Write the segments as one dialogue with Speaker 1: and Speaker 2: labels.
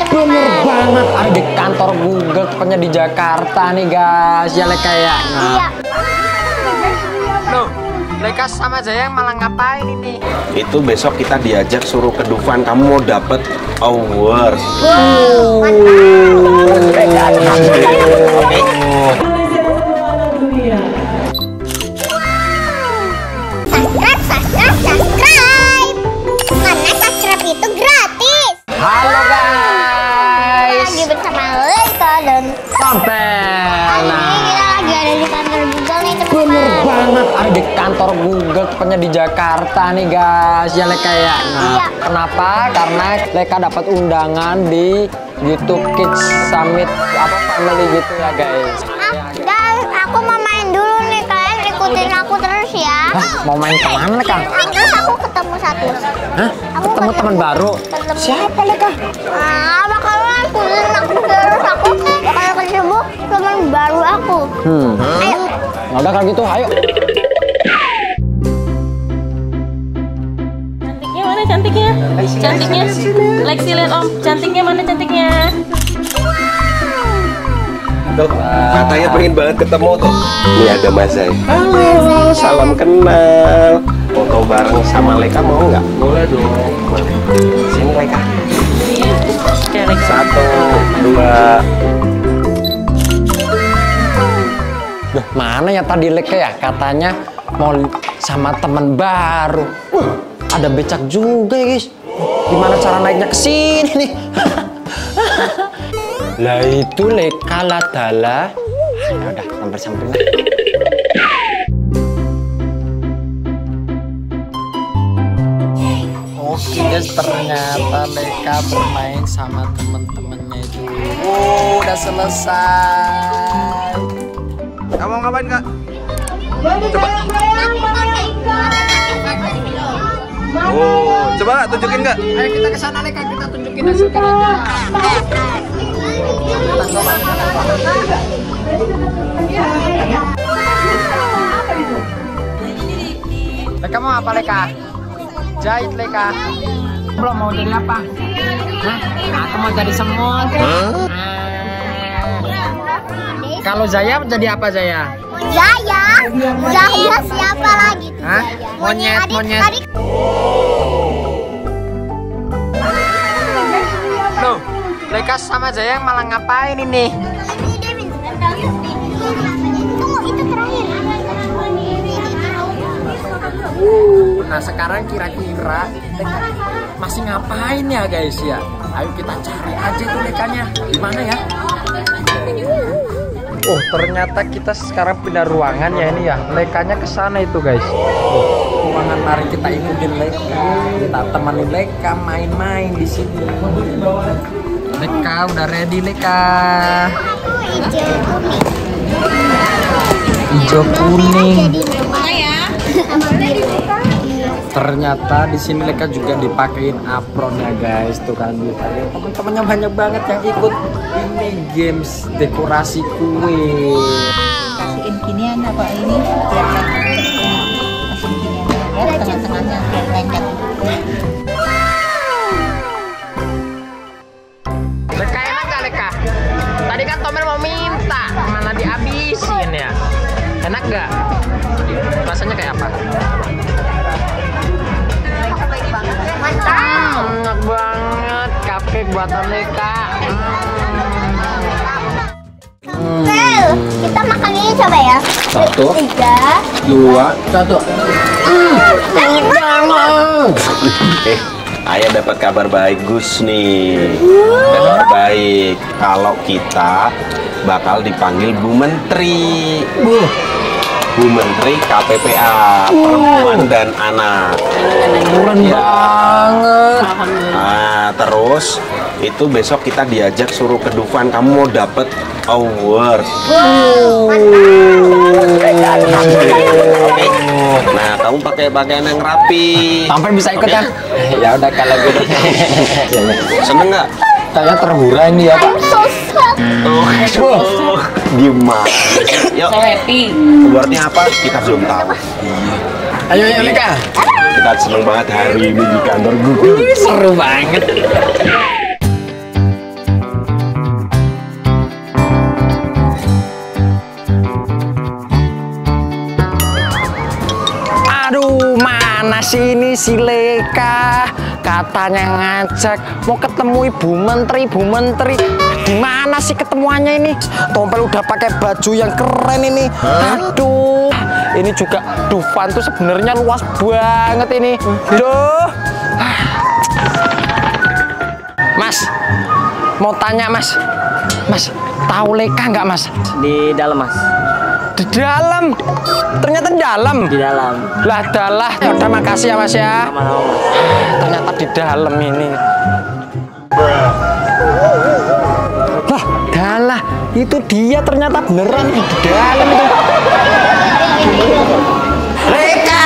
Speaker 1: Bener banget, ada di kantor Google, pokoknya di Jakarta nih guys, ya Leka ya.
Speaker 2: Iya.
Speaker 1: Loh, Leka sama Jaya malah ngapain ini?
Speaker 3: Itu besok kita diajak suruh ke Dufan, kamu mau dapet award.
Speaker 2: Subscribe. Karena subscribe itu gratis.
Speaker 1: Halo guys.
Speaker 2: Lagi bersama Leka dan
Speaker 1: Sampel.
Speaker 2: ini kita lagi ada di kantor Google nih teman-teman.
Speaker 1: Bener banget, ada di kantor Google, pokoknya di Jakarta nih guys, ya Leka ya.
Speaker 2: Iya.
Speaker 1: Kenapa? Karena Leka dapat undangan di YouTube Kids Summit apa family gitu ya guys.
Speaker 2: Guys, aku mau main dulu nih, kalian ikutin aku terus ya.
Speaker 1: Hah, mau main kemana Leka?
Speaker 2: Terus aku ketemu satu.
Speaker 1: Hah? Ketemu teman baru? Siapa Leka?
Speaker 2: Bakalan ikutin aku terus, aku bakal ketemu teman baru aku. Ayo.
Speaker 1: Nggak udah kalau gitu, ayo.
Speaker 4: Cantiknya mana cantiknya? Cantiknya. Lexi lihat Om, cantiknya mana cantiknya?
Speaker 3: Tuh, katanya pengen banget ketemu tuh. Ini ada Mas Zai. Halo, salam kenal. Foto bareng sama Leka mau nggak? Boleh dong. Sini Leka.
Speaker 4: Oke, Lexi.
Speaker 3: 1, 2.
Speaker 1: Duh, mana ya tadi Leka ya? Katanya mau sama teman baru. Ada becak juga ya guys. Gimana cara naiknya ke sini nih? Lah itu Leka ladala. Ya udah, sampai-sampai. Oke guys, ternyata Leka bermain sama temen-temennya itu. Udah selesai.
Speaker 3: Kamu mau ngapain Kak? Oh, coba Kak tunjukin Kak.
Speaker 1: Ayo kita ke sana Leka, kita tunjukin hasil kerjanya. Leka mau apa Leka? Jahit Leka. Belum mau jadi apa? Hah? Aku mau jadi semut. Kalau Zaya jadi apa Zaya?
Speaker 2: Zaya siapa lagi tuh?
Speaker 1: Hah?
Speaker 2: Zaya?
Speaker 1: Monyet.
Speaker 2: Adik.
Speaker 1: Loh, Leka sama Zaya malah ngapain ini?
Speaker 2: Tunggu, itu terakhir.
Speaker 1: Nah sekarang kira-kira Leka masih ngapain ya guys ya? Ayo kita cari aja tuh Lekanya. Gimana ya? Oh ternyata kita sekarang pindah ruangan ya ini ya. Lekanya ke sana itu guys. Ruangan, mari kita ikutin Leka. Kita temenin Leka main-main di sini. Leka udah ready Leka. Hijau kuning. Ternyata di sini Leka juga dipakein apron ya guys. Tuh kan teman-temannya banyak banget yang ikut ini games dekorasi kue.
Speaker 5: Kasihin ginian apa ini biar lengket. Kasihin ginian ya, tengah-tengahnya biar lengket.
Speaker 1: Leka enak gak Leka? Tadi kan Tomer mau minta, mana dihabisin ya? Enak gak? Rasanya kayak apa? Enak banget, cupcake buatan Leka.
Speaker 2: Kita makan ini coba ya.
Speaker 3: 1,
Speaker 2: 3,
Speaker 3: 2,
Speaker 1: 1.
Speaker 2: enak banget.
Speaker 3: Ayah dapat kabar baik Gus nih. Kabar baik kalau kita bakal dipanggil Bu Menteri. Bu Menteri KPPA Perempuan dan Anak.
Speaker 1: Keren banget.
Speaker 3: Nah, terus itu besok kita diajak suruh ke Dufan, kamu mau dapet award. Nah, kamu pakai pakaian yang rapi.
Speaker 1: Sampai bisa ikut kan? Ya udah kalau gitu.
Speaker 3: Seneng nggak?
Speaker 1: Kayaknya terhura ini ya Pak.
Speaker 3: Gimana? Yuk.
Speaker 4: So happy.
Speaker 3: Awardnya apa? Kita belum tahu.
Speaker 1: Ayo Leka.
Speaker 3: Kita seneng banget hari ini di kantor Google.
Speaker 1: Seru banget. sini si Leka katanya ngajak mau ketemu Ibu Menteri. Di mana sih ketemuannya ini? Tompel udah pakai baju yang keren ini. Aduh, ini juga Dufan tuh sebenarnya luas banget ini. Duh. Mas, mau tanya Mas. Mas, tahu Leka nggak Mas?
Speaker 6: Di dalam, Mas.
Speaker 1: Di dalam? Ternyata di dalam?
Speaker 6: Di dalam.
Speaker 1: Lah dalah, ya udah makasih ya Mas ya.
Speaker 6: Sama-sama, Mas.
Speaker 1: Ternyata di dalam ini. Lah, dalah, itu dia ternyata beneran di dalam itu. Leka!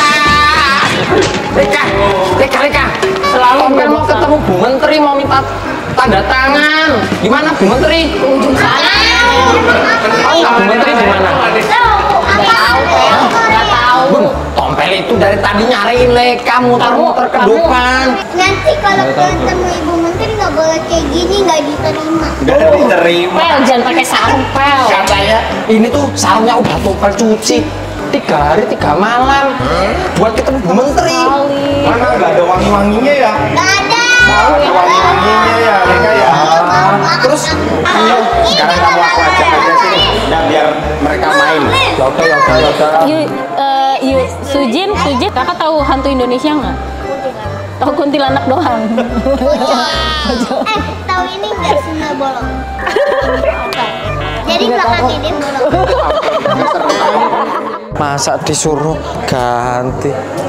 Speaker 1: Selalu Tompel mau ketemu Bu Menteri, mau minta tanda tangan. Gimana Bu Menteri? Ujung sana. Tahu nggak Bu Menteri di mana?
Speaker 2: Nggak tahu.
Speaker 1: Bung, Tompel itu dari tadi nyariin Leka, muter-muter ke depan.
Speaker 2: Nanti kalau ketemu Ibu Menteri nggak boleh kayak gini, nggak diterima.
Speaker 3: Nggak diterima.
Speaker 4: Pel, jangan pakai sarung, Pel.
Speaker 1: Katanya ini tuh sarungnya udah Tompel cuci 3 hari 3 malam buat ketemu Bu Menteri.
Speaker 3: Mana nggak ada wangi-wanginya ya?
Speaker 2: Nggak ada.
Speaker 3: Wangi-wanginya ya, Leka ya.
Speaker 1: Terus
Speaker 3: Sekarang kamu aku ajak aja sini. Nah, biar mereka main.
Speaker 4: Sujin, kakak tahu hantu Indonesia nggak? Tahu kuntilanak doang.
Speaker 2: Tahu ini nggak Sunda bolong? Jadi belakangnya dia bolong.
Speaker 1: masa disuruh ganti.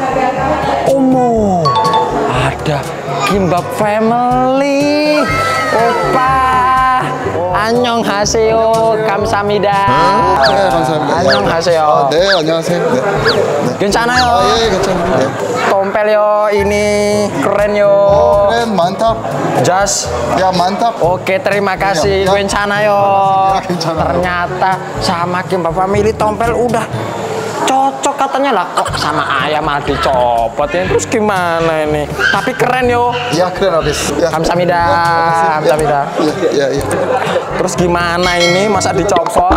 Speaker 1: Omo, ada Kimbap Family. Opa, 안녕하세요, 감사합니다.
Speaker 7: 네, 감사합니다.
Speaker 1: 안녕하세요.
Speaker 7: 네, 안녕하세요. 네.
Speaker 1: 괜찮아요?
Speaker 7: 예, 괜찮아요. 네.
Speaker 1: Tompel yo, ini keren yo.
Speaker 7: 그래, 많다.
Speaker 1: Jas.
Speaker 7: 야, 많다.
Speaker 1: Oke, terima kasih.
Speaker 7: Ya, ya.
Speaker 1: 괜찮아 yo.
Speaker 7: Ya, 괜찮아요.
Speaker 1: Ternyata sama Kimbap Family Tompel udah cocok katanya lah, kok sama ayam malah dicopot ya. Terus gimana ini? Tapi keren yo.
Speaker 7: Ya, keren habis. Ya.
Speaker 1: Kamsahamnida.
Speaker 7: Ya, makasih.
Speaker 1: Kamsahamnida.
Speaker 7: Ya, ya, ya.
Speaker 1: Terus gimana ini masa dicopot?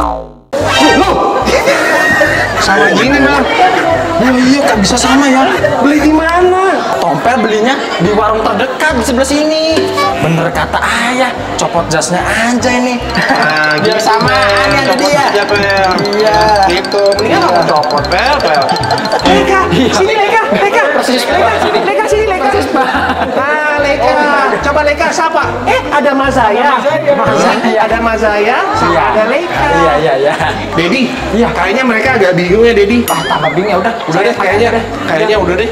Speaker 3: Sama gini mah.
Speaker 1: Oh iya, kok bisa sama ya?
Speaker 3: Beli di mana?
Speaker 1: Tompel belinya di warung terdekat di sebelah sini. Bener kata ayah, copot jasnya aja ini.
Speaker 3: Nah,
Speaker 1: Biar samaan ya jadi ya.
Speaker 3: Aja, Bel.
Speaker 1: Iya.
Speaker 3: Gitu. Mendingan kamu copot, Bel. Leka, sini Leka.
Speaker 1: Persis,
Speaker 3: Leka sini Leka.
Speaker 1: Persis, Pak.
Speaker 3: Ah, Leka. Coba Leka sapa. Ada Mas Zaya. Ada Mas Zaya, sama ada Leka.
Speaker 1: Iya.
Speaker 3: Dedi,
Speaker 1: Iya.
Speaker 3: kayaknya mereka agak bingung ya, Dedi.
Speaker 1: Ah, tambah bingung ya udah.
Speaker 3: Udah deh, kayaknya udah deh.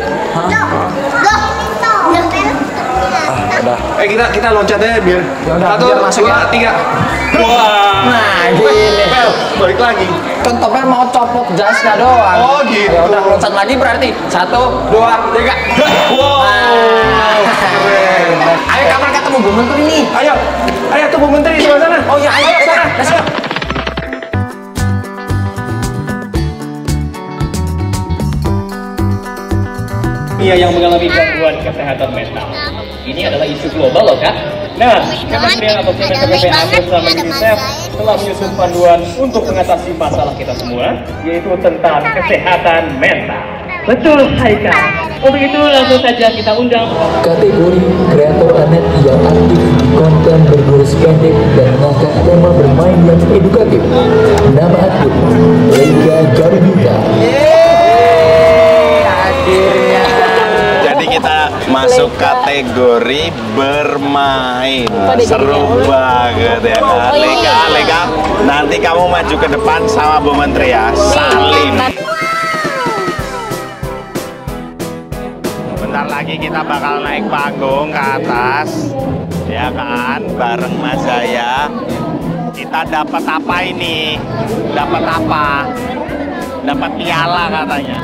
Speaker 1: Udah.
Speaker 3: Kita loncat aja biar.
Speaker 1: udah,
Speaker 3: 1,
Speaker 1: biar masuk
Speaker 3: 2,
Speaker 1: ya.
Speaker 3: 3. Wah.
Speaker 1: Nah, gini.
Speaker 3: Bel, balik lagi.
Speaker 1: Kan Tompel mau copot jasnya doang.
Speaker 3: Oh, gitu.
Speaker 1: Ya udah loncat lagi berarti 1, 2, 3.
Speaker 3: Wow. Keren.
Speaker 1: Ayo kapan ketemu Bu Menteri nih?
Speaker 3: Ayo tuh Bu Menteri di sebelah sana.
Speaker 1: Oh iya, ayo
Speaker 3: sana.
Speaker 1: let's go.
Speaker 8: yang mengalami gangguan kesehatan mental. Ini adalah isu global loh, Kak. Nah, Kementerian atau PPA bersama UNICEF telah menyusun panduan untuk mengatasi masalah kita semua, yaitu tentang kesehatan mental. Betul, Haika. Untuk itu langsung saja kita undang
Speaker 9: Kategori kreator anet yang aktif di konten bergaris pendek dan mengangkat tema bermain yang edukatif. Nama akun Leika Jarbita.
Speaker 1: Akhirnya.
Speaker 3: Jadi kita masuk kategori bermain. Seru banget ya kan? Leka, nanti kamu maju ke depan sama Bu Menteri ya. Salim. Bentar lagi kita bakal naik panggung ke atas, ya kan? Bareng Mas Zaya. Kita dapat apa ini? Dapat apa? Dapat piala katanya.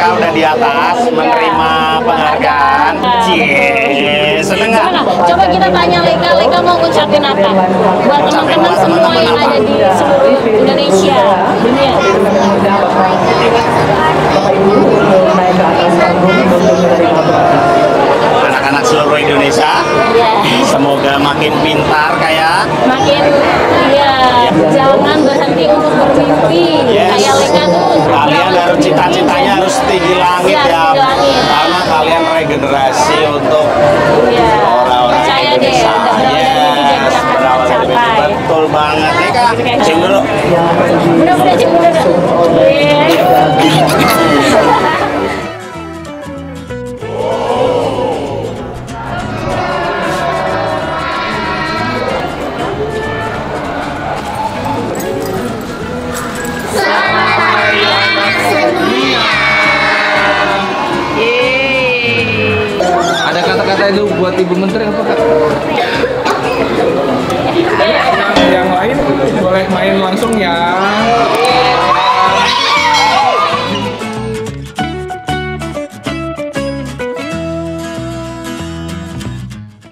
Speaker 3: Leika udah di atas menerima penghargaan. Cie, seneng nggak?
Speaker 4: Coba kita tanya Leika mau ngucapin apa buat teman-teman semua yang ada di seluruh Indonesia, dunia.
Speaker 3: Anak-anak seluruh Indonesia, semoga makin pintar kayak
Speaker 4: Makin jangan berhenti untuk bermimpi. Kayak Leika tuh
Speaker 3: kalian harus cita-citanya harus tinggi langit ya, karena kalian regenerasi untuk orang-orang Indonesia. Betul banget nih Kak. Cing dulu.
Speaker 4: Udah Cing dulu.
Speaker 1: Ada kata-kata itu buat Ibu Menteri apa Kak?
Speaker 6: Yang lain boleh main langsung ya.